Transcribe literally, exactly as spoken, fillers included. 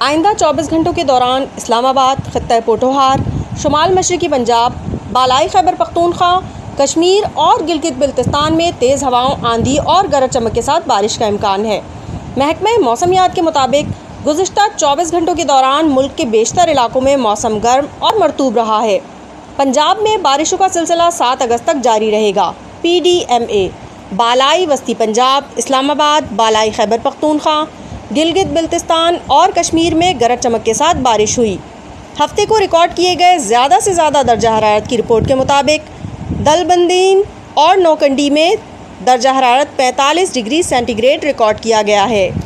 आइंदा चौबीस घंटों के दौरान इस्लामाबाद, खित्ता पोठोहार, शुमाल मशरक़ी पंजाब, बालाई खैबर पख्तूनख्वा, कश्मीर और गिलगित बिल्तिस्तान में तेज़ हवाओं, आंधी और गरज चमक के साथ बारिश का इम्कान है। महकमा मौसमियात के मुताबिक गुज़िश्ता चौबीस घंटों के दौरान मुल्क के बेशतर इलाकों में मौसम गर्म और मरतूब रहा है। पंजाब में बारिशों का सिलसिला सात अगस्त तक जारी रहेगा। पी डी एम ए बालाई वस्ती पंजाब, इस्लामाबाद, बालाई खैबर पख्तूनख्वा, गिलगित बिल्तिस्तान और कश्मीर में गरज चमक के साथ बारिश हुई। हफ्ते को रिकॉर्ड किए गए ज़्यादा से ज़्यादा दर्जा हरारत की रिपोर्ट के मुताबिक दलबंदीन और नौकंडी में दर्जा हरारत पैंतालीस डिग्री सेंटीग्रेड रिकॉर्ड किया गया है।